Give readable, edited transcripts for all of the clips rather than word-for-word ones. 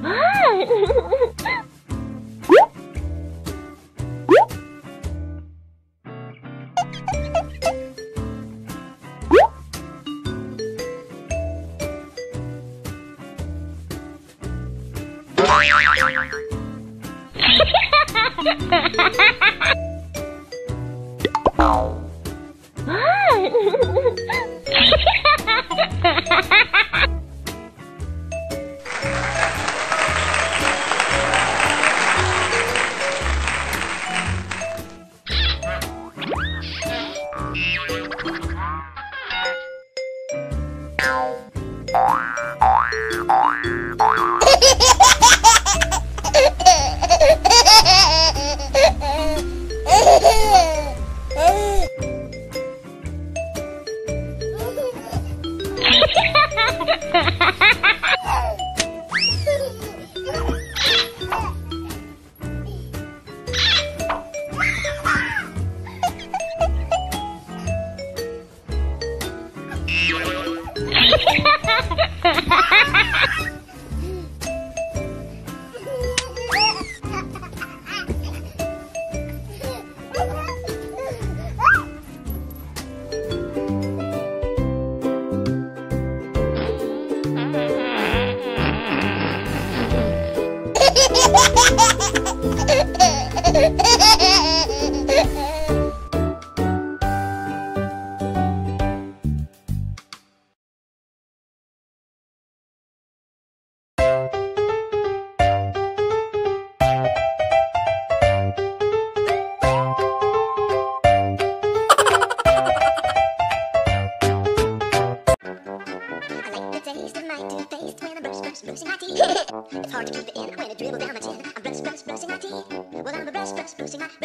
brushing my teeth. It's hard to keep it in when it dribbles down my chin. I'm brushing my teeth. Well, I'm brushing my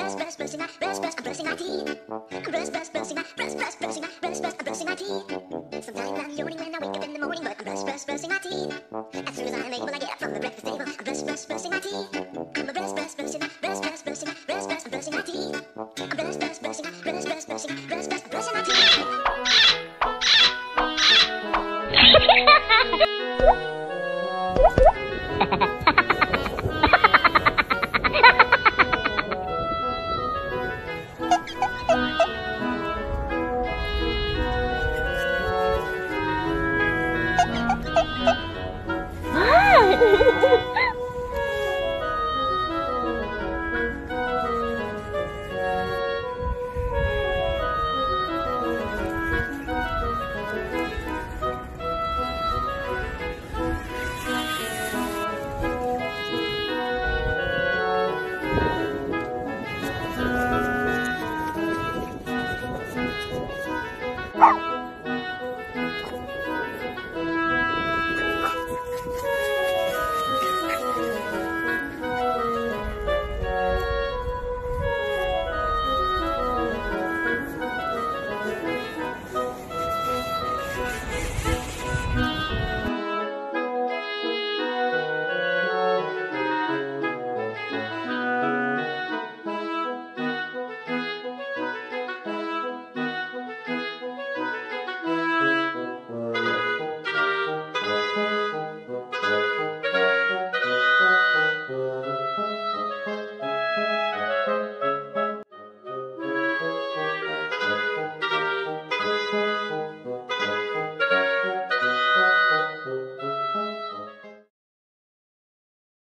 I'm brushing my teeth. I'm brushing I'm brushing my teeth. Sometimes I'm yawning when I wake up in the morning, but I'm brushing my teeth. As soon as I'm able, I get up from the breakfast table. I'm brushing my teeth. I'm brushing my brushing my teeth. I'm brushing my teeth. Ah!